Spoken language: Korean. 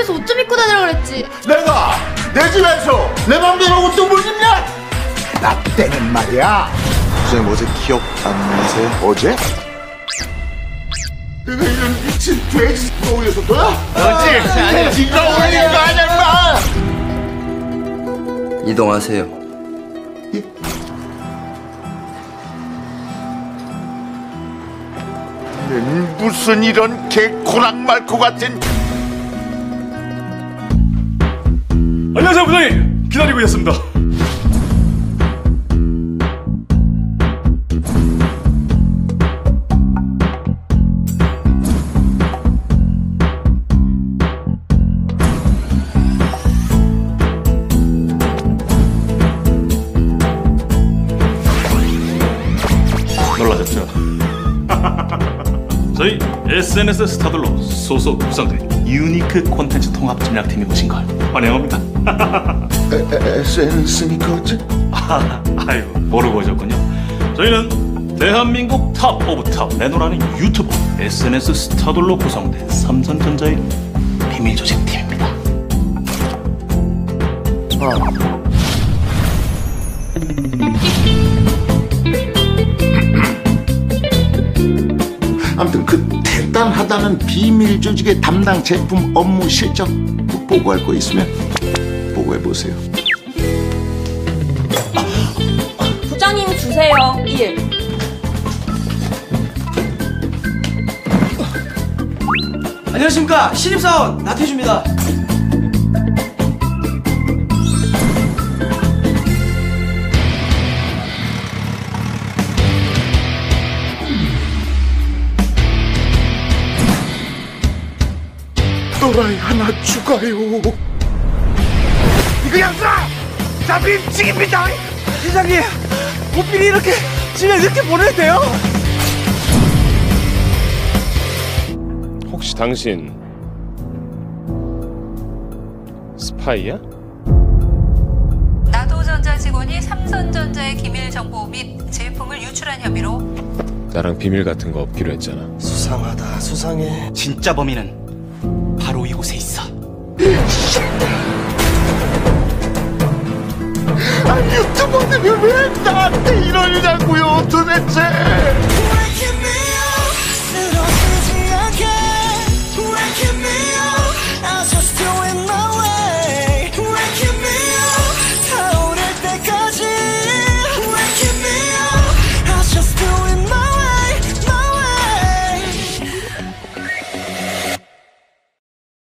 집에서 옷 좀 입고 다니라 그랬지. 내가 내 집에서 내 맘대로 옷도 못 입냐? 나 때는 말이야. 선생님 어제 기억 안 나세요? 어제? 내가 이런 미친 돼지 떠올려서 너야? 그렇지. 돼지가 올린 거 아니야 임마. 이동하세요. 무슨 이런 개코랑 말코 같은. 안녕하세요 부장님, 기다리고 있었습니다. 놀라셨죠? 저희 SNS 스타들로 소속 구성된 유니크 콘텐츠 통합 전략팀이 오신 걸 환영합니다. SNS니까 어째? 아유, 모르고 오셨군요. 저희는 대한민국 탑 오브 탑 내노라는 유튜브 SNS 스타들로 구성된 삼성전자의 비밀 조직팀입니다. 아무튼 그 대단하다는 비밀 조직의 담당 제품 업무 실적 보고할 거 있으면 보고해 보세요. 부장님 주세요. 1. 안녕하십니까, 신입사원 나태주입니다. 또라이 하나 추가요. 이거 양사 잡힘 찍입니다. 회장님, 고삐리 이렇게 집에 늦게 보내도 돼요? 혹시 당신 스파이야? 나도전자 직원이 삼성전자의 기밀 정보 및 제품을 유출한 혐의로 나랑 비밀 같은 거 없기로 했잖아. 수상하다, 수상해. 진짜 범인은 바로 이곳에 있어. 유튜버들이 왜 나한테 이러냐고요 도대체.